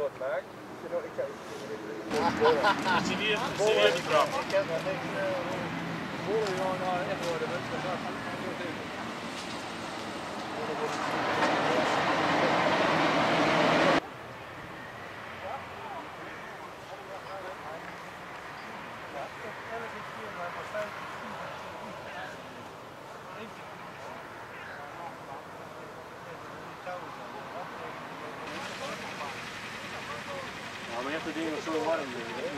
wat maakt. Zie je die trap? Ik heb nog niks bollen gewoon echt worden. Dat gaat goed in. Ja, maar je hebt het ding nog zo warm.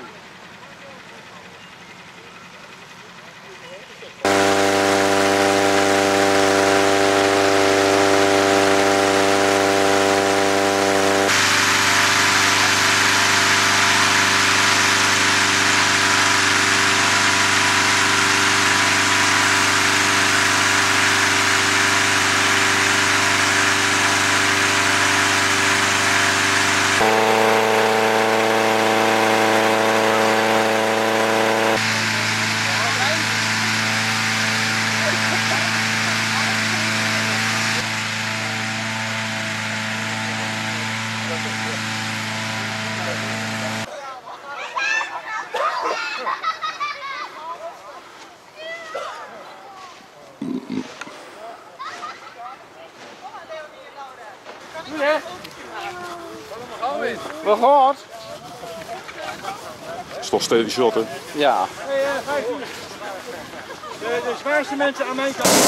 Wat gaat? Het is toch steeds shot, hè? Ja. De zwaarste mensen aan mijn kant.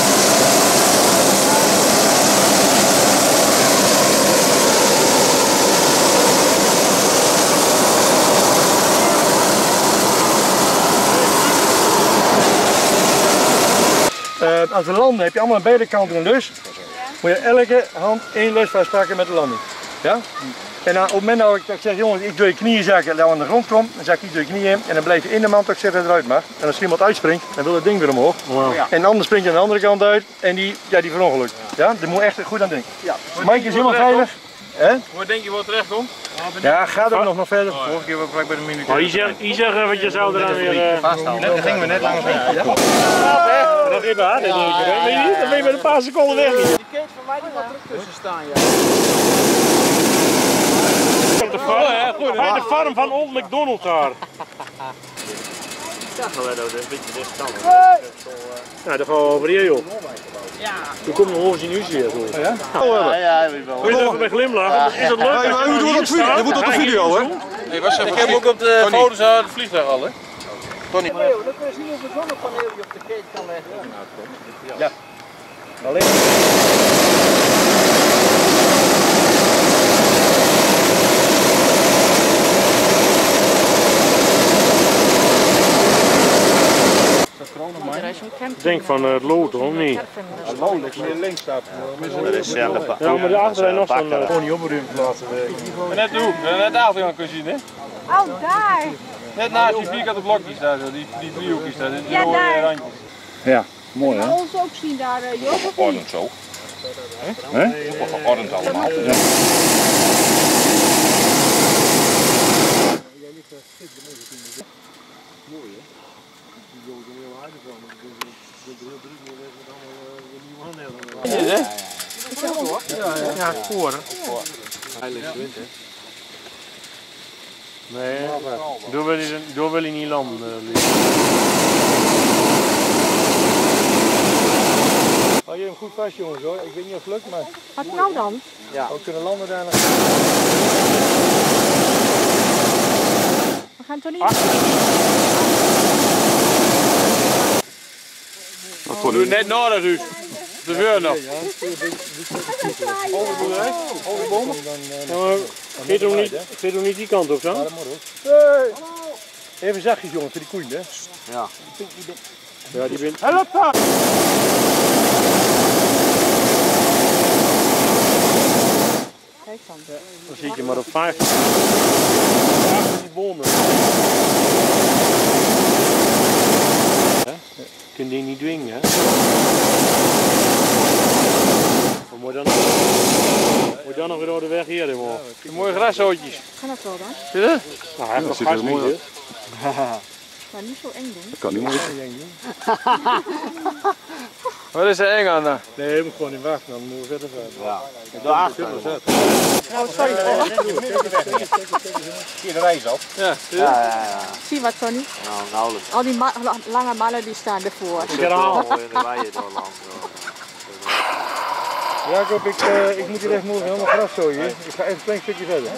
Als we landen heb je allemaal aan beide kanten een lus. Moet je elke hand één lus vastpakken met de landing. Ja? En dan, op het moment dat ik zeg, jongens, ik doe je knieën zakken, dat we aan de grond komt, dan zeg ik doe je knieën in en dan blijf je in de mand, ik zeg dat het eruit mag. En als er iemand uitspringt, dan wil het ding weer omhoog. Wow. Ja. En de ander springt aan de andere kant uit en die verongelukt. Ja? Daar moet je echt goed aan denken. Ja. Mike is helemaal veilig. Waar denk je wat terecht komt? Ja, gaat ook nog verder. Vorige keer was ik bij de militair. Oh, je zegt wat je zou er dan weer Daar gingen we net langs heen. Ja? nog even aan. Dan ben je met een paar seconden weg. Die keet van mij die wat druk tussen staan, ja. Op de farm van Old McDonald daar. Ja, gaan wij nou een beetje dicht staan. Ja, dan gaan we over hier, joh. Ja. Toen komt nog over nu weer. Ja? Ja, Wil je even bij glimlachen? Is dat leuk? Je moet op de video, hè? Ik heb ook op de foto's uit het vliegtuig al, hè? Tony. Dan kun je zien of een zonnepaneel die op de keet kan leggen. Ja. Alleen. Ik denk van het lood, of niet? Links staat. Dat is aan de Ja, maar daarachter is nog zo'n... Gewoon niet opruimd laten. Net de hoek, net achter gaan kunnen zien, hè? Oh, daar. Net naast die vierkante blokjes daar, die driehoekjes daar, die Ja, rode daar. randjes. Ja, mooi hè? Ons ook zien daar, Job. of niet? geordend zo. Hè? Geordend allemaal. Ja, voor. Nee, door wil hij niet landen. Hou je hem goed vast jongens hoor, ik weet niet of het lukt maar... Wat nou dan? Ja. We kunnen landen daar nog. We gaan toch niet... Doe net na dat huis. De deur nog. Overboerderij? Overbomen? Geet hem niet die kant op zo? Hey. Even zachtjes jongens, voor die koeien hè? Ja. Ja, die bent... Help daar! Kijk dan. Dan zie ik je maar op 5. Ja, die bomen. Kun je die niet dwingen, hè? Moet je dan nog weer door de weg hier, jongen? Die mooie grashootjes. Kan dat wel dan? Zie je dat? Nou, hij heeft nog ziet er gas mooi niet, uit. Maar niet zo eng doen. Dat kan niet moeilijk. Wat is er eng aan dan? Nee, je moet gewoon niet wachten, dan moeten we verder verder. Ja. Oh, sorry. Zie je de reis op? Ja. Zie wat, Tony? Nou, nauwelijks. Al die lange mannen die staan ervoor. Jacob, ik moet hier echt morgen helemaal gras zooien. Ik ga even een klein stukje verder.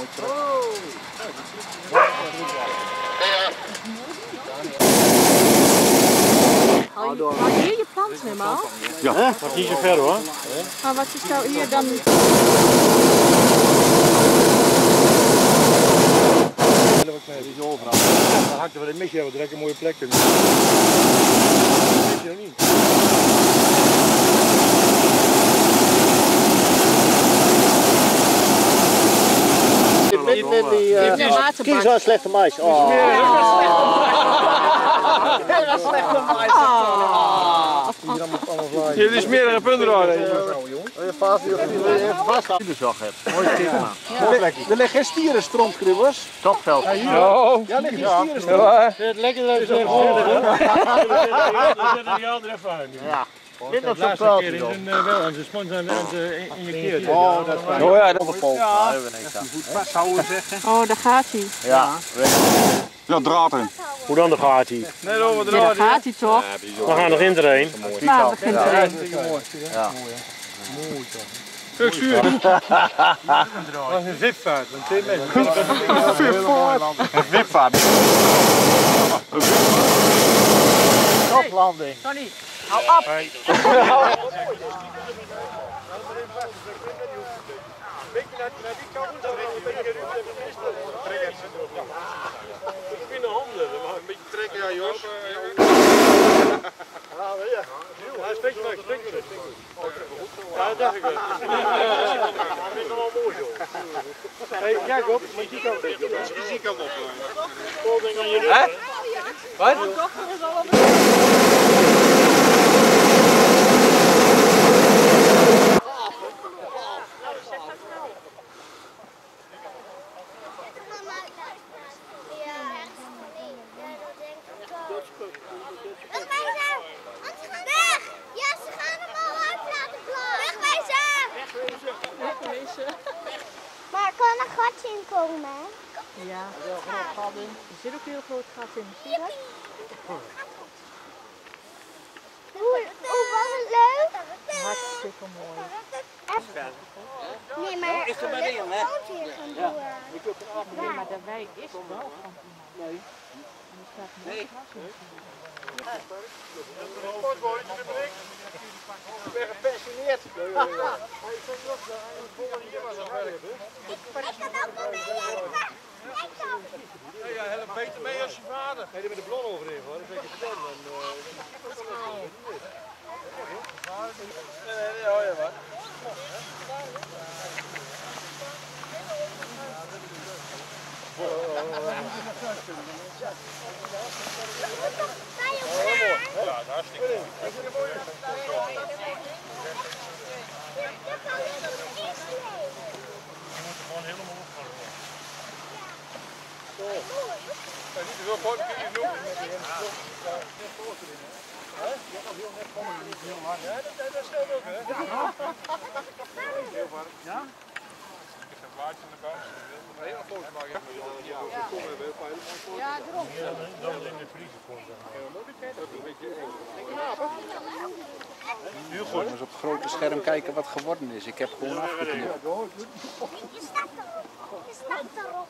Hou je hier je plant helemaal? Ja. Maar niet zo ver hoor. Maar wat is nou hier dan? Dan hangt er wel een misje, hebben we direct een mooie plek. Dat weet je nog niet. Kies wel een slechte mais. Oh. Heel slechte mais. Je hebt dus meerdere punten door. Er liggen geen stierenstrompgribbers. Topveld. Ja, er liggen geen stierenstrompgribbers. Het lekker dat je zegt. Dit nog zo'n Laatste paaltje keer dan. is wel aan zijn spons en injecteerd. Oh, dat is fijn. Oh ja, dat Oh, daar gaat hij. Ja, draad in. Hoe dan, daar gaat hij? net over de Ja, daar gaat hij toch? We gaan nog in erheen. Nou, begint er een. Kijk, zuur. Dat was een zipvaart van 2 meter. Een wipvaart. Toplanding. Tony, hou op! In de handen, we gaan een beetje trekken, ja Jos. Ja, spreek maar, spreek maar. Ja, dat dacht ik wel. Dat is wel mooi joh. Hey, Jacob, moet je kant op. Die kant op. Hè? Wat? Maar er kan een gatje in komen, hè? Ja, er zit ook een heel groot gat in. Zie je dat? Oeh, wat een leuk! Hartstikke mooi. Nee, maar ik ga hier gaan doen. Nee, maar de wei is wel van iemand. Nee. En er staat mooi gras in. Ik ben gepensioneerd. Ja, help beter mee als je vader. Nee, met de blon overheen hoor. Dat is lekker vertellen. Nee, hoor je wat. Ja, hartstikke mooi. Gewoon helemaal opgehangen. Niet te veel grote kinderen doen. Ja, dat scheelt ook hè. Ik heb een blaadje in de buik. Ik wil een hele foto maken. Ja, daarom. Dat is in de vriezer komt. Nu gewoon eens op het grote scherm kijken wat geworden is. Ik heb gewoon afgeknipt. Je staat erop.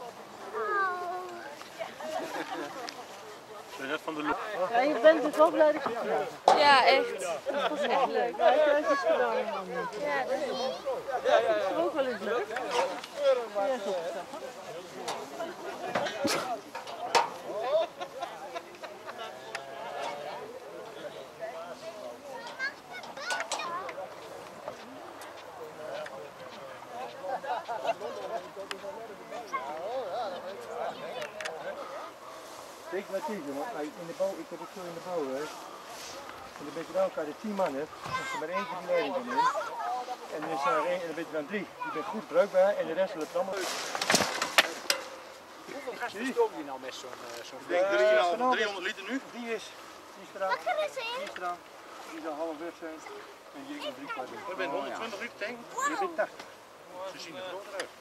Net van de lucht. Ja, je bent dus wel blij dat je het gedaan hebt. Ja, echt. Dat was echt leuk. Ja, ik heb iets gedaan. Ja, dat is ook wel eens leuk. Ja, is opgezet. Weet je wat het is, jongen? In de bouw, ik heb het zo in de bouw geweest. En dan ben je bij elkaar de 10 man hebt, als je maar één keer die leiding kan nemen. En dan is er en dan ben je dan 3. Die bent goed bruikbaar en de rest wil het allemaal. Hoeveel gas Wat verstoom je nou met zo'n Ik denk 300 liter nu. Die is eraan. Wat er is in? Die is eraan. Die zal half weg zijn. En hier is 3 kwart. We zijn 120 liter tank. Je bent 80. Ze zien er groter uit.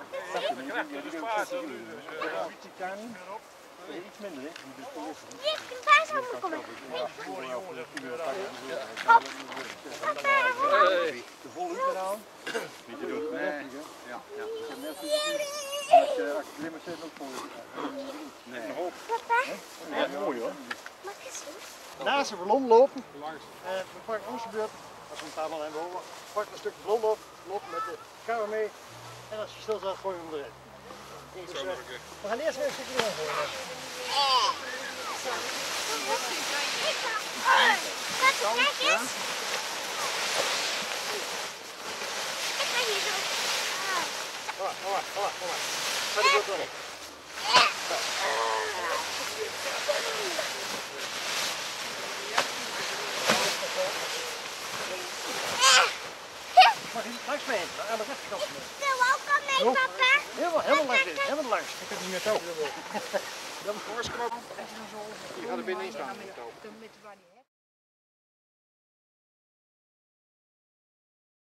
Die kan niet. Iets minder, hè? Daar zou ik komen. De volle uur aan. Niet te doen. Nee. Ja. Als je limmer zit, ook voor Nee. Papa, ja, mooi hoor. mag ik zien? Naast de ballon lopen. En we pakken onze beurt. Als we een paar man hebben over. Pak een stukje ballon op. Lopen met de kamer mee. En als je stil staat, gooi je hem erin. Dus, we gaan eerst weer een stukje erin gooien. Wat, kijk eens. Ik ga hier zo. Kom maar. Ga die beurt erop. Mag je langs mee? Aan de rechterkant mee. Ik wil ook al mee, papa. Helemaal langs in. Helemaal langs. Ik heb niet meer touw. Die gaat er binnenin staan.